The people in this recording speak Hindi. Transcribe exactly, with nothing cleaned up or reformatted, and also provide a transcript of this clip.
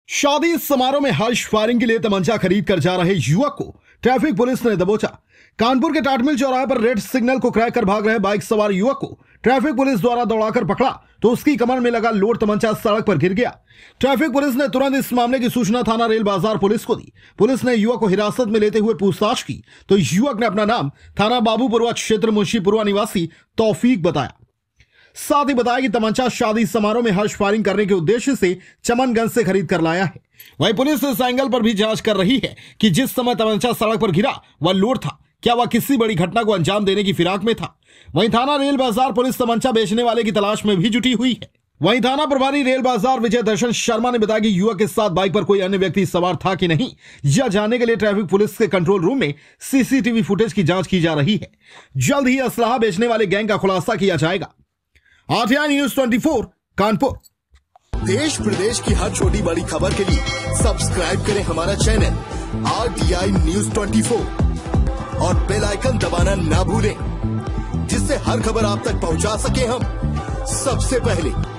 शादी समारोह में हर्ष फायरिंग के लिए तमंचा खरीद कर जा रहे युवक को ट्रैफिक पुलिस ने दबोचा। कानपुर के टाटमिल चौराहे पर रेड सिग्नल को क्रैक कर भाग रहे बाइक सवार युवक को ट्रैफिक पुलिस द्वारा दौड़ाकर पकड़ा तो उसकी कमर में लगा लोड तमंचा सड़क पर गिर गया। ट्रैफिक पुलिस ने तुरंत इस मामले की सूचना थाना रेल बाजार पुलिस को दी। पुलिस ने युवक को हिरासत में लेते हुए पूछताछ की तो युवक ने अपना नाम थाना बाबूपुरवा क्षेत्र मुंशीपुरवा निवासी तौफीक बताया। साथ ही बताया कि तमंचा शादी समारोह में हर्ष फायरिंग करने के उद्देश्य से चमनगंज से खरीद कर लाया है। वहीं पुलिस इस एंगल पर भी जांच कर रही है कि जिस समय तमंचा सड़क पर गिरा वह लोड था, क्या वह किसी बड़ी घटना को अंजाम देने की फिराक में था। वहीं थाना रेल बाजार पुलिस तमंचा बेचने वाले की तलाश में भी जुटी हुई है। वहीं थाना प्रभारी रेल बाजार विजय दर्शन शर्मा ने बताया कि युवक के साथ बाइक पर कोई अन्य व्यक्ति सवार था कि नहीं, यह जानने के लिए ट्रैफिक पुलिस के कंट्रोल रूम में सीसीटीवी फुटेज की जांच की जा रही है। जल्द ही असलाह बेचने वाले गैंग का खुलासा किया जाएगा। आरटीआई न्यूज़ चौबीस कानपुर। देश प्रदेश की हर छोटी बड़ी खबर के लिए सब्सक्राइब करें हमारा चैनल आरटीआई न्यूज़ चौबीस और बेल आइकन दबाना ना भूलें, जिससे हर खबर आप तक पहुंचा सके हम सबसे पहले।